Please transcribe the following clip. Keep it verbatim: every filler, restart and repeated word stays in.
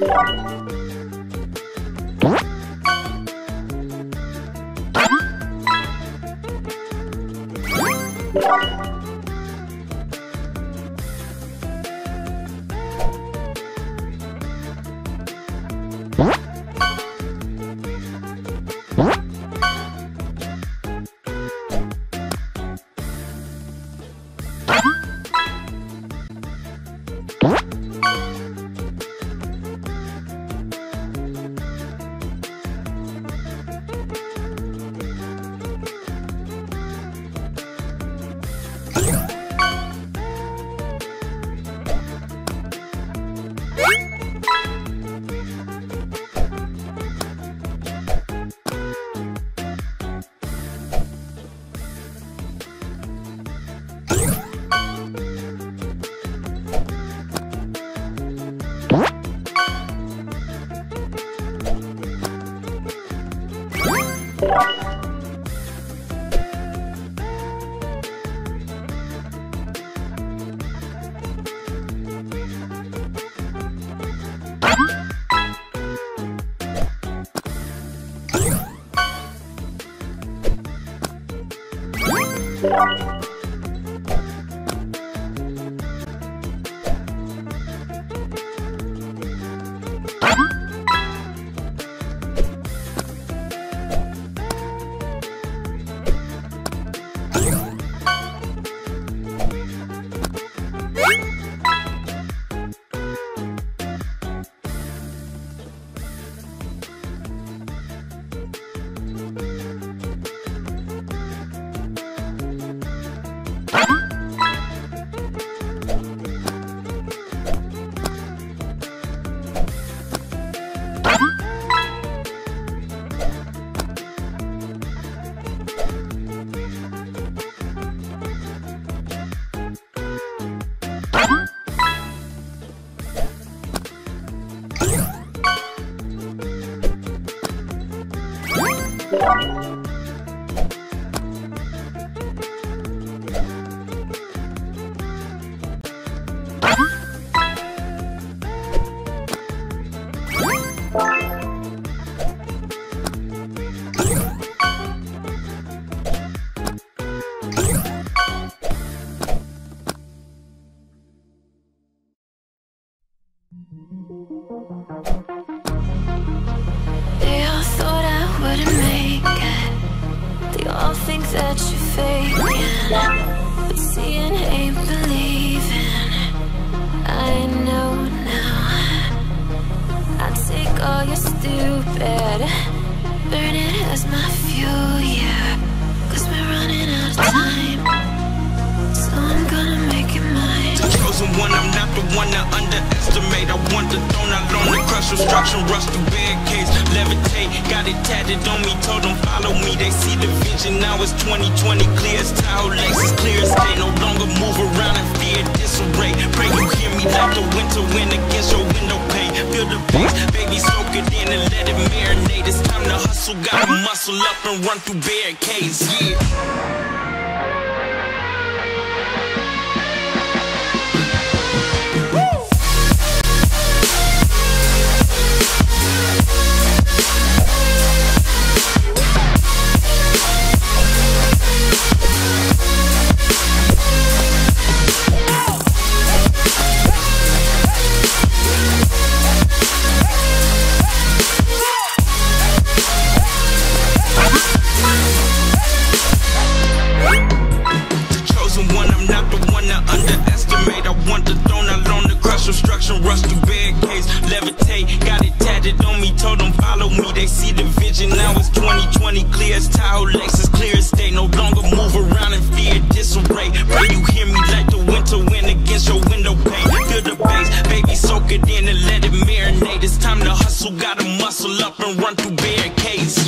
They all thought I wouldn't make it. They all think that you're faking, but seeing ain't believing. I know now. I take all your stupid, burn it as my fuel, yeah. Cause we're running out of time, so I'm gonna make it mine. The chosen one, I'm not the one to underestimate. I want the throne, I learned to crush obstruction, rush through barricades, levitate. Got it tatted on me, told them follow me. They see the vision, now it's twenty twenty. Clear as Tahoe, Lexus, clear as day. No longer move around in fear, disarray. Pray you hear me like the winter wind against your window pane. Feel the pace, baby, soak it in and let it marinate. It's time to hustle, gotta muscle up and run through barricades, yeah. Obstruction, rush through barricades, levitate. Got it tatted on me, told them follow me. They see the vision, now it's twenty twenty. Clear as Tahoe, Lexus, clear as day. No longer move around in fear, disarray. Pray you hear me like the winter wind against your window pane. Feel the bass, baby, soak it in and let it marinate. It's time to hustle, gotta muscle up and run through barricades.